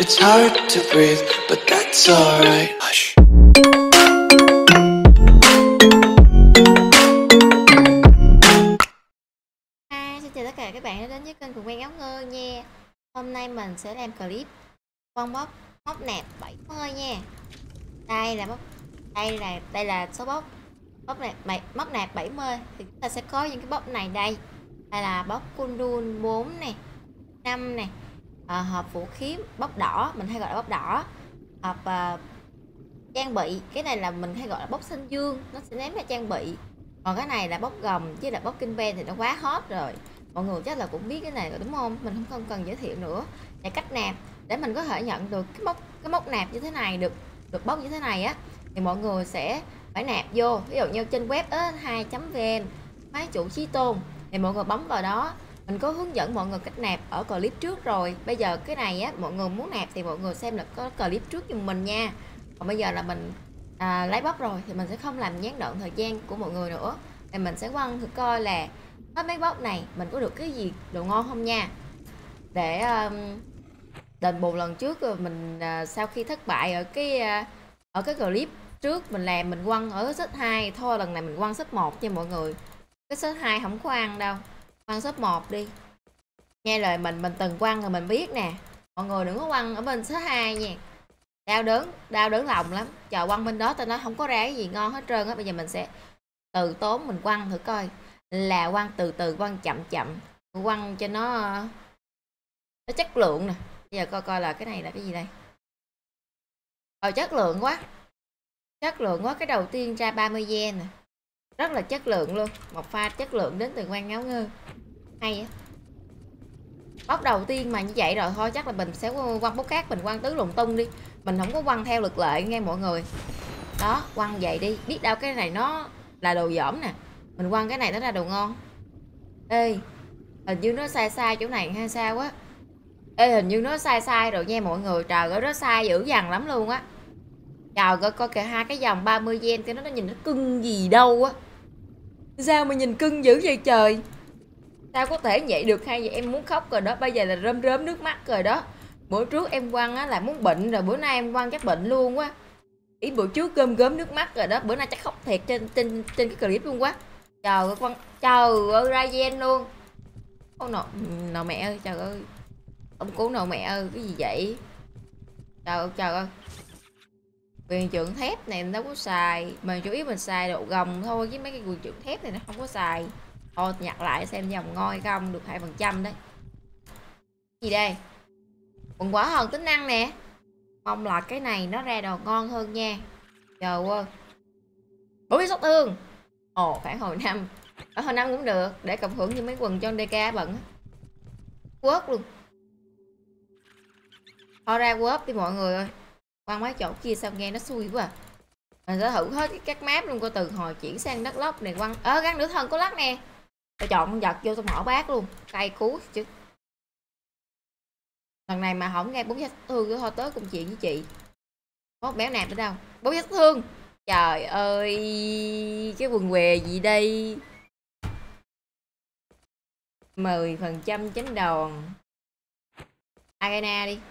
It's hard to breathe, but that's alright. Hush. Hi, xin chào tất cả các bạn đã đến với kênh Phượng Quen Áo Ngơ nha. Hôm nay mình sẽ làm clip con móc nạp 70 nha. Đây là số móc nạp 70 thì chúng ta sẽ có những cái bóc này đây. Đây là bóc Kundun 4 này, 5 này. Hộp vũ khí bóc đỏ, mình hay gọi là bóc đỏ. Hộp trang bị, cái này là mình hay gọi là bóc xanh dương, nó sẽ ném ra trang bị. Còn cái này là bóc gồng chứ là bóc kinh ben thì nó quá hot rồi, mọi người chắc là cũng biết cái này rồi đúng không, mình không cần giới thiệu nữa. Và cách nạp để mình có thể nhận được cái móc nạp như thế này, được bóc như thế này á, thì mọi người sẽ phải nạp vô, ví dụ như trên web x2.vn máy chủ Chí Tôn thì mọi người bấm vào đó. Mình có hướng dẫn mọi người cách nạp ở clip trước rồi. Bây giờ cái này á, mọi người muốn nạp thì mọi người xem là có clip trước giùm mình nha. Còn bây giờ là mình lấy bóc rồi thì mình sẽ không làm gián đoạn thời gian của mọi người nữa, thì mình sẽ quăng thử coi là hết mấy bóc này mình có được cái gì đồ ngon không nha. Để đền bù lần trước mình sau khi thất bại ở cái clip trước mình làm, mình quăng ở set 2 thôi, lần này mình quăng set 1 nha mọi người. Cái set 2 không có ăn đâu, quăng set 1 đi. Nghe lời mình từng quăng rồi mình biết nè. Mọi người đừng có quăng ở bên set 2 nha. Đau đớn lòng lắm. Chờ quăng bên đó tao nói không có ra cái gì ngon hết trơn á. Bây giờ mình sẽ từ tốn mình quăng thử coi, là quăng từ từ, quăng chậm chậm, quăng cho nó chất lượng nè. Bây giờ coi coi là cái này là cái gì đây. Chất lượng quá. Cái đầu tiên ra 30 yen nè, rất là chất lượng luôn. Một pha chất lượng đến từ Quan Ngáo Ngơ, hay á. Bóc đầu tiên mà như vậy rồi thôi, chắc là mình sẽ quăng bóc cát, mình quăng tứ lùng tung đi, mình không có quăng theo luật lệ nghe mọi người. Đó, quăng vậy đi, biết đâu cái này nó là đồ dởm nè, mình quăng cái này nó ra đồ ngon. Ê, hình như nó sai chỗ này hay sao á. Ê, hình như nó sai rồi nha mọi người. Trời ơi, nó sai dữ dằn lắm luôn á. Trời ơi, coi kìa, hai cái dòng 30 gen cái nó nhìn nó cưng gì đâu á. Sao mà nhìn cưng dữ vậy trời. Sao có thể vậy được hay vậy, em muốn khóc rồi đó. Bây giờ là rơm rớm nước mắt rồi đó. Bữa trước em quăng á là muốn bệnh rồi, bữa nay em quăng chắc bệnh luôn quá. Ý bữa trước gom gớm nước mắt rồi đó, bữa nay chắc khóc thiệt trên cái clip luôn quá. Trời ơi, trời ơi, ra gen luôn. Ô nọ mẹ ơi, trời ơi. Ông cố nọ mẹ ơi, cái gì vậy? Trời ơi. Quyền trượng thép này đâu có xài, mà chủ yếu mình xài độ gồng thôi, chứ mấy cái quyền trượng thép này nó không có xài. Thôi nhặt lại xem dòng ngon hay không, được 2% đấy. Gì đây? Quần quả hòn tính năng nè. Mong là cái này nó ra đồ ngon hơn nha. Trời ơi. 40 sát thương. Ồ, phản hồi 5. Ở hồi 5 cũng được, để cộng hưởng như mấy quần cho DK bận. Quớt luôn. Thôi ra quớp đi mọi người ơi. Quăng mấy chỗ kia sao nghe nó xui quá à. Mình sẽ thử hết các map luôn, coi từ hồi chuyển sang đất lốc này quăng. Gắn nửa thân có lắc nè. Tôi chọn con vật vô tôi mở bát luôn. Cay cú chứ. Lần này mà không nghe 4 sát thương thôi tới công chuyện với chị. Có một béo nạp ở đâu? 4 sát thương. Trời ơi, cái quần què gì đây? 10% chánh đòn. Arena đi.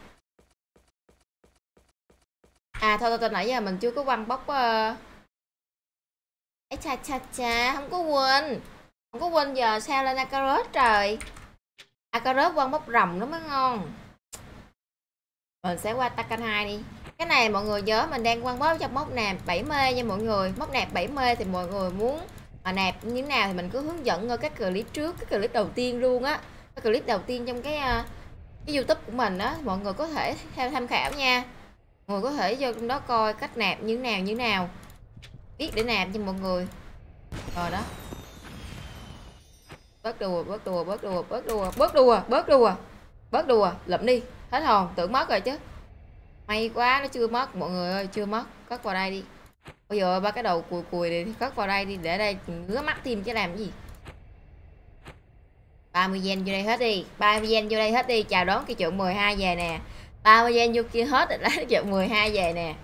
Thôi nãy giờ mình chưa có quăng bóc cha không có quên giờ sao lên Akaros trời. Akaros quăng bóc rồng nó mới ngon. Mình sẽ qua Takan 2 đi. Cái này mọi người nhớ mình đang quăng bóc trong móc nạp 70 nha mọi người. Móc nạp 70 thì mọi người muốn mà nạp như thế nào thì mình cứ hướng dẫn ở các clip trước, cái clip đầu tiên luôn á. Cái clip đầu tiên trong cái YouTube của mình đó, mọi người có thể theo tham khảo nha. Mọi người có thể vô trong đó coi cách nạp như thế nào, biết để nạp cho mọi người. Rồi đó. Bớt đùa, lụm đi. Hết hồn, tưởng mất rồi chứ. May quá nó chưa mất mọi người ơi, chưa mất. Cất vào đây đi. Bây giờ ba cái đầu cùi này thì cất vào đây đi, để đây ngứa mắt thêm chứ làm cái gì. 30 gen vô đây hết đi. 30 gen vô đây hết đi, chào đón cái trượng 12 về nè. 30 gen vô kia hết rồi, lấy trượng 12 về nè.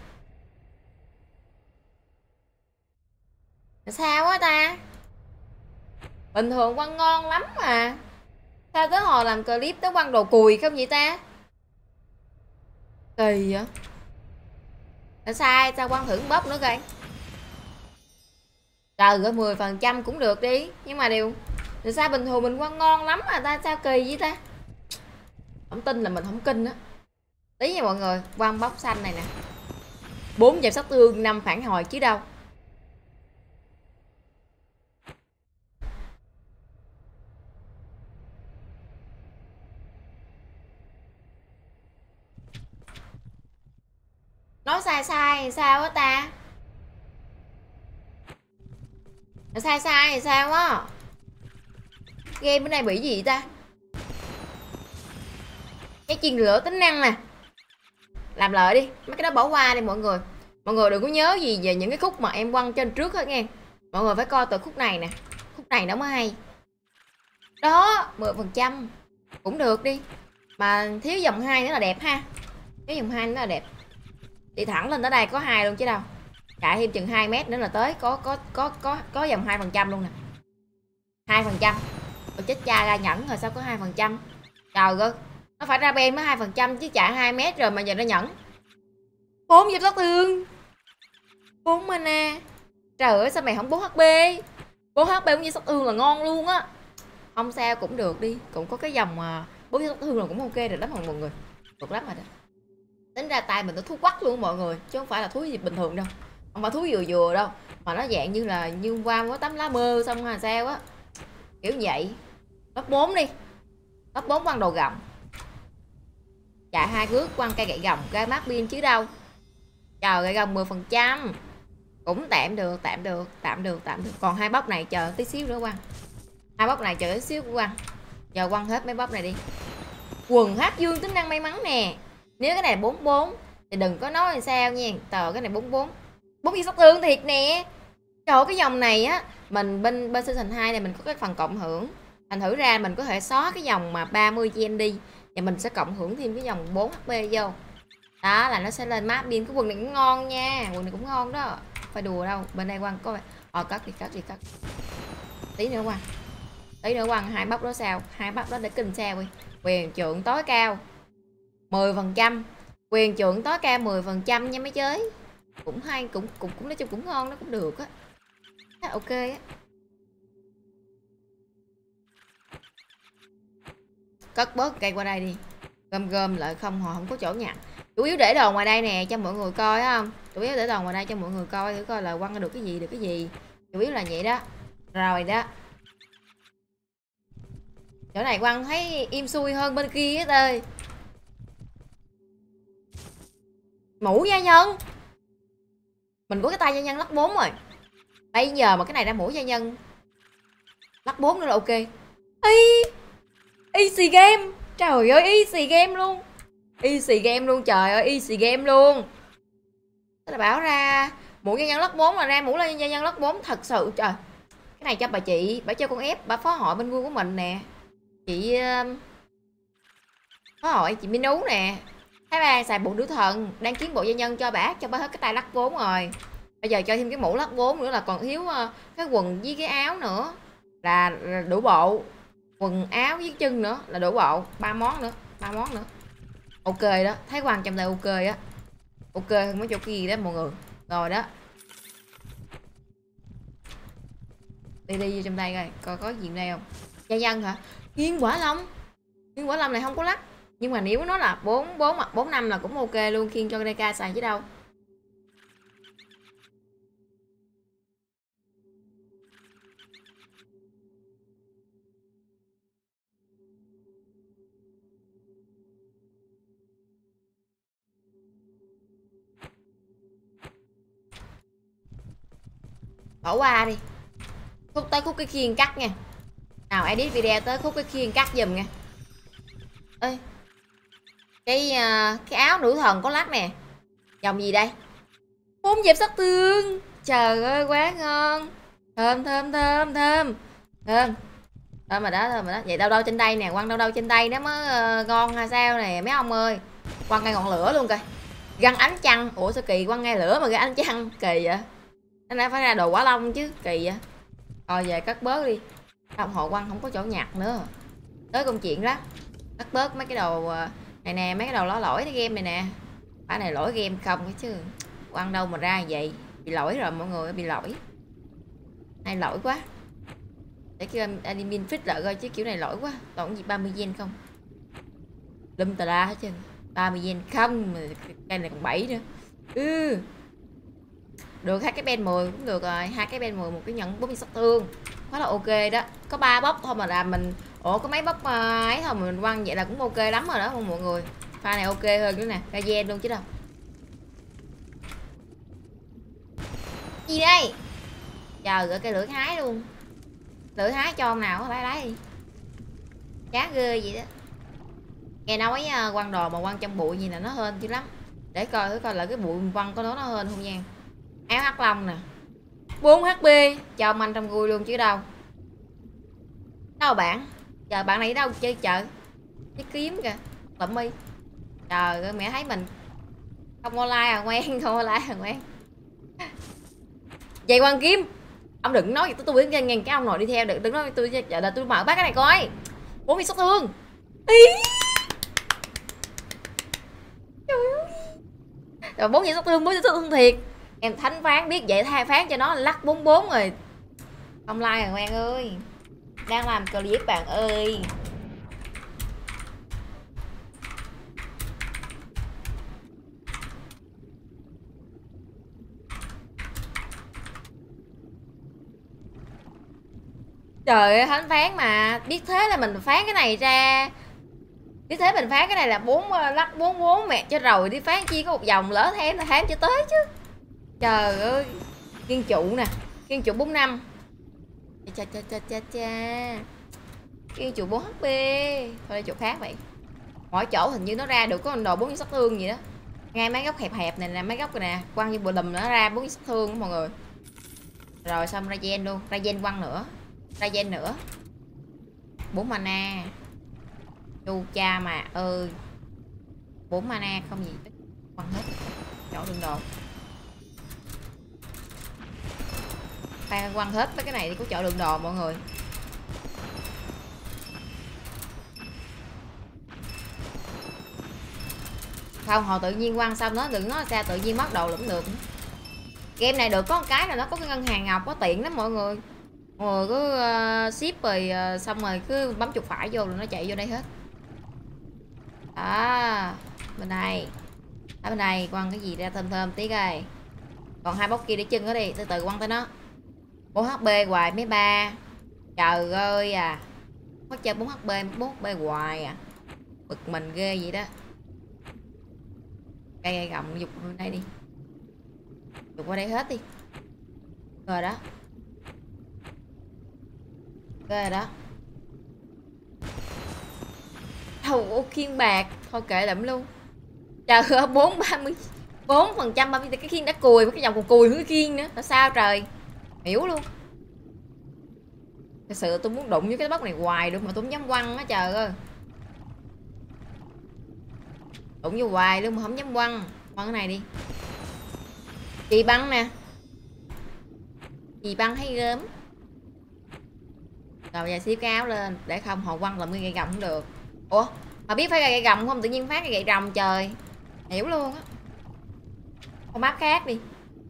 Sao quá ta? Bình thường quăng ngon lắm mà. Sao tới hồi làm clip tới quăng đồ cùi không vậy ta? Kỳ vậy. Là sai sao quăng thử bóp nữa coi. Trời ơi 10% cũng được đi. Nhưng mà điều sai bình thường mình quăng ngon lắm mà ta sao kỳ vậy ta. Không tin là mình không kinh á. Tí nha mọi người, quăng bóc xanh này nè. 4 giảm sát thương, 5 phản hồi chứ đâu. Nói sai sai sao á ta. Sai sai thì sao á. Game bữa nay bị gì ta. Cái chiên lửa tính năng nè. Làm lợi đi, mấy cái đó bỏ qua đi mọi người. Mọi người đừng có nhớ gì về những cái khúc mà em quăng trên trước hết nghe. Mọi người phải coi từ khúc này nè. Khúc này nó mới hay. Đó 10% cũng được đi. Mà thiếu dòng 2 nữa là đẹp ha. Thiếu dòng 2 nữa là đẹp. Đi thẳng lên tới đây có 2 luôn chứ đâu. Chạy thêm chừng 2 mét nữa là tới có dòng 2% luôn nè. 2%. Ôi chết cha ra nhẫn rồi sao có 2%. Trời ơi, nó phải ra ben mới 2% chứ chạy 2 mét rồi mà giờ nó nhẫn. 4 dịp sát thương. 4 mana. Trời ơi sao mày không 4 HP. 4 HP 4 dịp sát thương là ngon luôn á. Không sao cũng được đi. Cũng có cái dòng 4 dịp sát thương là cũng ok rồi lắm mọi người. Được lắm rồi đó. Tính ra tay mình nó thú quắc luôn mọi người. Chứ không phải là thú gì bình thường đâu. Không phải thú vừa vừa đâu. Mà nó dạng như là như qua có tấm lá mơ xong là sao á. Kiểu vậy. Lớp 4 đi. Lớp 4 quăng đồ gầm. Chạy 2 bước quăng cây gậy gồng ra mát pin chứ đâu. Trời gậy gồng 10%. Cũng tạm được. Còn 2 bóc này chờ tí xíu nữa quăng. 2 bóc này chờ tí xíu quăng. Giờ quăng hết mấy bóc này đi. Quần hát dương tính năng may mắn nè. Nếu cái này 44 thì đừng có nói là sao nha. Tờ cái này 44. 4 gì sát thương thiệt nè. Trời ơi, cái dòng này á, mình bên season 2 này mình có cái phần cộng hưởng. Thành thử ra mình có thể xóa cái dòng mà 30 gen đi và mình sẽ cộng hưởng thêm cái dòng 4 HP vô. Đó là nó sẽ lên map pin. Cái quần này cũng ngon nha. Quần này cũng ngon đó. Phải đùa đâu. Bên đây quăng có cắt đi. Tí nữa quăng 2 bóc đó sao? 2 bóc đó để kinh sao đi. Quyền trượng tối cao 10%. Quyền trượng tối cao 10% nha mấy chơi. Cũng hay, cũng nói chung cũng ngon, nó cũng được á. Ok á. Cất bớt cây qua đây đi. Gom lại không họ không có chỗ nhặt. Chủ yếu để đồ ngoài đây nè cho mọi người coi không. Chủ yếu để đồ ngoài đây cho mọi người coi thử coi là quăng được cái gì. Chủ yếu là vậy đó. Rồi đó. Chỗ này quăng thấy im xuôi hơn bên kia hết ơi. Mũ gia nhân. Mình có cái tay gia nhân lắc 4 rồi. Bây giờ mà cái này ra mũ gia nhân lắc 4 nữa là ok. Easy game. Trời ơi easy game luôn. Trời ơi easy game luôn. Tức là bảo ra mũ gia nhân lắc 4 là ra mũ gia nhân lắc 4 thật sự trời. Cái này cho bà chị, bà cho con ép, bà phó hội bên quân của mình nè. Chị phó hội chị Minu nè. Thái Lan xài bộ nữ thần, đang kiếm bộ gia nhân cho bà hết cái tay lắc 4 rồi. Bây giờ cho thêm cái mũ lắc 4 nữa là còn thiếu cái quần với cái áo nữa là đủ bộ. Quần áo với chân nữa là đủ bộ. 3 món nữa. Ok đó, thấy quan trọng là ok á. Ok hơn mấy chỗ kia đó mọi người. Rồi đó. Đi vô trong đây coi có gì đây không. Gia nhân hả? Khiên quả lâm này không có lắc. Nhưng mà nếu nó là 4 năm là cũng ok luôn. Khiên cho DK xài chứ đâu. Bỏ qua đi. Tới khúc cái khiên cắt nha. Nào edit video tới khúc cái khiên cắt giùm nha. Ê, cái áo nữ thần có lắc nè. Dòng gì đây? 4 dẹp sát thương. Trời ơi quá ngon. Thơm rồi đó. Vậy đâu trên đây nè. Quăng đâu trên đây nó mới ngon hay sao nè mấy ông ơi. Quăng ngay ngọn lửa luôn coi. Găng ánh trăng. Ủa sao kỳ quăng ngay lửa mà găng ánh trăng. Kỳ vậy. Nó đã phải ra đồ quả long chứ. Kỳ vậy. Rồi về cắt bớt đi. Đồng hồ quăng không có chỗ nhặt nữa. Tới công chuyện đó. Cắt bớt mấy cái đồ này nè. Mấy cái đồ lỏ lỗi cái game này nè. Cái này lỗi game không ấy chứ. Quăng đâu mà ra vậy. Bị lỗi rồi mọi người, bị lỗi. Này lỗi quá. Để kêu admin fix lại coi chứ kiểu này lỗi quá. Tổng gì 30 gen không? Lâm tà la hết trơn. 30 gen không, cây này còn 7 nữa. Được 2 cái ben 10 cũng được rồi, 2 cái ben 10 một cái nhẫn 40 sát thương. Quá là ok đó. Có 3 bốc thôi mà làm mình có mấy bốc ấy thôi mà mình quăng vậy là cũng ok lắm rồi đó mọi người. Pha này ok hơn nữa nè, ra gen luôn chứ đâu. Gì đây? Trời ơi cái lưỡi hái luôn. Lưỡi hái cho ông nào lấy đi. Chán ghê vậy đó. Nghe nói quăng đồ mà quăng trong bụi gì là nó hên chứ lắm. Để coi thử coi là cái bụi quăng có nó hên không nha. Áo hắc long nè, 4 HP cho ông anh trong gùi luôn chứ đâu. Đâu bạn? Giờ bạn này đâu chơi chợ? Cái kiếm kìa, lụm đi. Trời ơi mẹ thấy mình không online à ngoan, không online à ngoan. Vậy quăng kiếm. Ông đừng nói gì tôi biết nghe cái ông nội đi theo, đừng nói tôi giờ là tôi mở bác cái này coi. 40 sát thương. Ý. Trời ơi. Rồi 40 sát thương, 40 sát thương thiệt. Em thánh phán biết vậy thay phán cho nó lắc 44 rồi. Không like rồi ngoan ơi. Đang làm clip bạn ơi. Trời ơi thánh phán mà. Biết thế là mình phán cái này ra. Biết thế mình phán cái này là 4 lắc 44 mẹ cho rồi đi phán chi có một vòng lỡ thêm là thám cho tới chứ. Trời ơi. Kiên trụ nè. Kiên trụ 45. Cha cha cha cha cha. Kiên trụ 4 HP. Thôi đây chỗ khác vậy. Mỗi chỗ hình như nó ra được có đồ 4 sát thương gì đó. Ngay mấy góc hẹp hẹp này nè, mấy góc này nè, quăng như bộ đùm nó ra 4 sát thương đó mọi người. Rồi xong ra gen luôn, ra gen quăng nữa. Ra gen nữa. 4 mana. Chu cha mà ơi. 4 mana không gì quăng hết. Chỗ đựng đồ. Phải quăng hết mấy cái này đi có chỗ đựng đồ mọi người. Không họ tự nhiên quăng xong nó đừng nói sao tự nhiên mất đồ lẫn được. Game này được có một cái là nó có cái ngân hàng ngọc có tiện lắm mọi người. Mọi người cứ ship rồi xong rồi cứ bấm chuột phải vô rồi nó chạy vô đây hết. Đó. Bên này. Ở bên này quăng cái gì ra thơm thơm tí coi. Còn 2 bốc kia để chân nó đi, từ từ quăng tới nó. 4 HP hoài mấy ba. Trời ơi à. Mất chơi 4 HP, 4 HP hoài à. Bực mình ghê vậy đó. Cây gọng dục bên đây đi. Dục qua đây hết đi. Rồi đó. Rồi đó. Thầu khiên bạc. Thôi kệ lắm luôn. Trời ơi 4% 30 cái khiên đã cùi. Cái dòng còn cùi hơn cái khiên nữa. Tại sao trời. Hiểu luôn. Thật sự tôi muốn đụng với cái bóc này hoài được mà tôi không dám quăng á trời ơi. Đụng vô hoài luôn mà không dám quăng. Quăng cái này đi. Chị băng nè. Chị băng thấy gớm. Rồi giờ xíu cái áo lên. Để không họ quăng làm cái gậy gầm cũng được. Ủa mà biết phải gậy gầm không tự nhiên phát cái gậy rồng trời. Hiểu luôn á. Con map khác đi.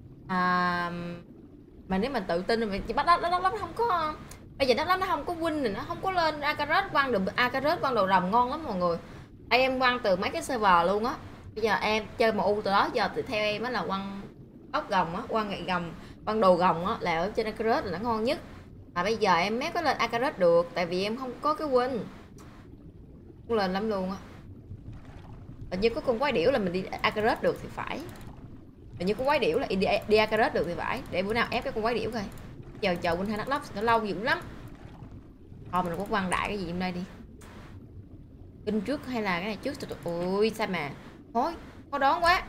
Mà nếu mình tự tin mình chỉ bắt nó không có. Bây giờ nó không có win thì nó không có lên Akaret quăng được. Akaret quăng đồ rồng ngon lắm mọi người. Em quăng từ mấy cái server luôn á. Bây giờ em chơi MU từ đó giờ từ theo em á là quăng ốc gồng á, quăng gậy gầm, quăng đồ gồng á là ở trên Akaret là nó ngon nhất. Mà bây giờ em mới có lên Akaret được tại vì em không có cái win. Cũng lên lắm luôn á. Hình như có con quái điểu là mình đi Akaret được thì phải. Hình như con quái điểu là đi Akaret được thì phải. Để bữa nào ép cái con quái điểu coi. Giờ chờ Win 2 nát lóc nó lâu dữ lắm. Thôi mình có quăng đại cái gì trong đây đi. Kinh trước hay là cái này trước? Ui sao mà thôi khó đoán quá.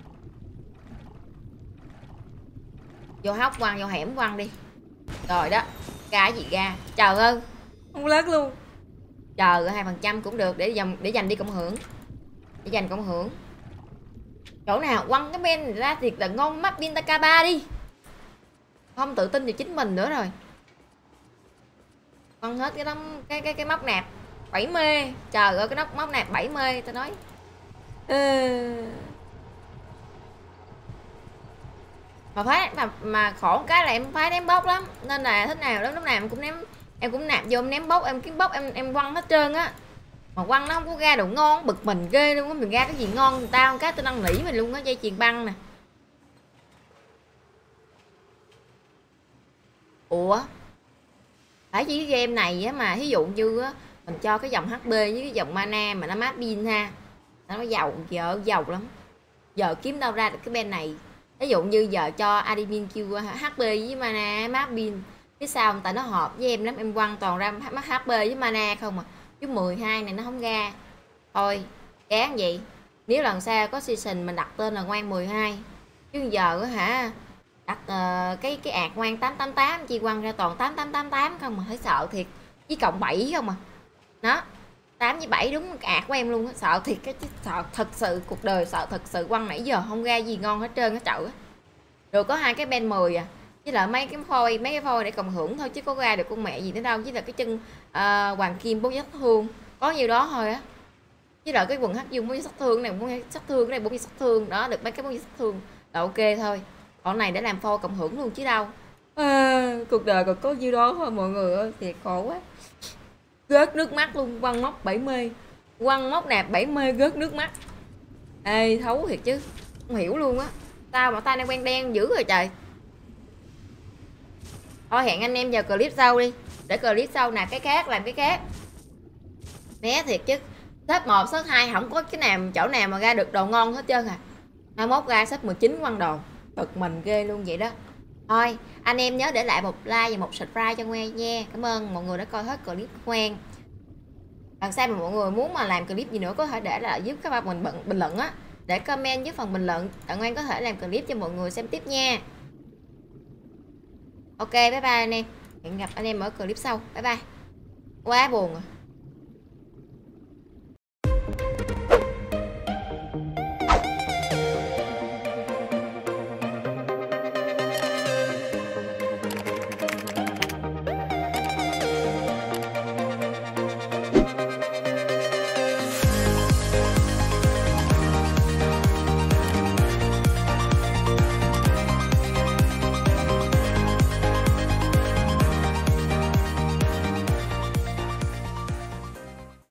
Vô hốc quăng, vô hẻm quăng đi. Rồi đó. Ra cái gì ra. Trời ơi. Không lớn luôn. Trời ơi 2% cũng được. Để dành đi cộng hưởng. Để dành cộng hưởng. Chỗ nào quăng cái ben ra thiệt là ngon mắt pin Taka3 đi. Không tự tin vào chính mình nữa rồi. Quăng hết cái đống cái móc nạp 70. Trời ơi cái móc nạp 70 tao nói. mà khổ cái là em phái ném bốc lắm, nên là thích nào lúc nào em cũng ném, em cũng nạp vô em ném bốc, em kiếm bốc em quăng hết trơn á, mà quăng nó không có ra đồ ngon, bực mình ghê luôn á. Mình ra cái gì ngon người ta cái tôi năn nỉ mình luôn á. Dây chuyền băng nè, ủa phải chỉ cái game này á, mà ví dụ như á mình cho cái dòng HP với cái dòng mana mà nó mát pin ha, nó giàu, giờ giàu lắm. Giờ kiếm đâu ra được cái bên này. Ví dụ như giờ cho admin kêu HP với mana mát pin, cái sao người ta nó hợp với em lắm, em quăng toàn ra mắt HP với mana không à, chứ 12 này nó không ra. Thôi chán vậy, nếu lần sau có season mình đặt tên là ngoan 12, chứ giờ á hả đặt cái ạt ngoan 888 chi quăng ra toàn 8888 không mà, thấy sợ thiệt. Với cộng 7 không à, đó 8 với 7 đúng ạt của em luôn á. Sợ thiệt, cái sợ thật sự, cuộc đời sợ thật sự, quăng nãy giờ không ra gì ngon hết trơn á trời á. Rồi có 2 cái ben 10 à, với lại mấy cái phôi để cộng hưởng thôi, chứ có ra được con mẹ gì nữa đâu. Với là cái chân hoàng kim 4 sát thương có nhiêu đó thôi á, với lại cái quần hắc dung 4 sát thương này, 4 sát thương, cái này 4 sát thương đó, được mấy cái 4 sát thương là ok thôi. Còn này để làm phôi cộng hưởng luôn chứ đâu. Cuộc đời còn có nhiêu đó thôi mọi người ơi, thiệt khổ quá. Gớt nước mắt luôn, quăng móc 70, quăng móc nạp 70 gớt nước mắt. Ê thấu thiệt chứ, không hiểu luôn á, sao mà tay đang quen đen dữ rồi trời. Thôi hẹn anh em vào clip sau đi, để clip sau nạp cái khác, làm cái khác. Né thiệt chứ, shop 1, shop 2 không có cái nào chỗ nào mà ra được đồ ngon hết trơn à. 21 ra shop 19 quăng đồ, bực mình ghê luôn vậy đó. Thôi anh em nhớ để lại một like và một subscribe cho Ngoan nha. Cảm ơn mọi người đã coi hết clip của Ngoan. Lần sau mà mọi người muốn mà làm clip gì nữa có thể để lại giúp các bạn mình bình luận á, để comment dưới phần bình luận, bạn Ngoan có thể làm clip cho mọi người xem tiếp nha. Ok bye bye anh em, hẹn gặp anh em ở clip sau, bye bye. Quá buồn à.